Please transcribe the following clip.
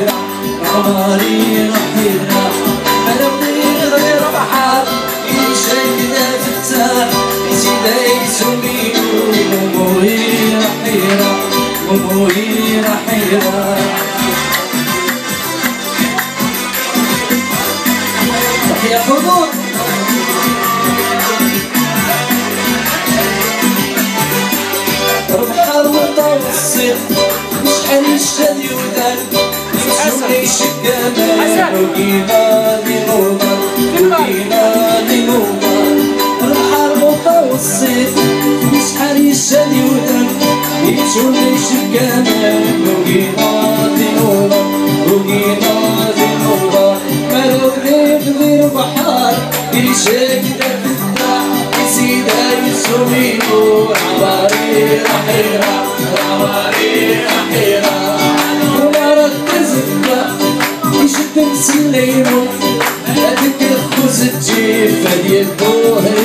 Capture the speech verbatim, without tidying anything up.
حيرة عمري حيرة مرضي غير بحر يشكنا فتاح يزيد يسمينو أموري حيرة أموري حيرة يا حضور البحر متوسط شحال الشادي ودان يسمي شكامان وقينا لنوضة وقينا لنوضة البحر متوسط شحال الشادي ودان يسمي شكامان وقينا لنوضة وقينا لنوضة مرغرب غير بحر يشكنا فتاح يزيد يسمينو عمري حيرة عمري حيرة ولا ركز بلا يشد مسليمو هذيك الخوز تجيب فديال بوهي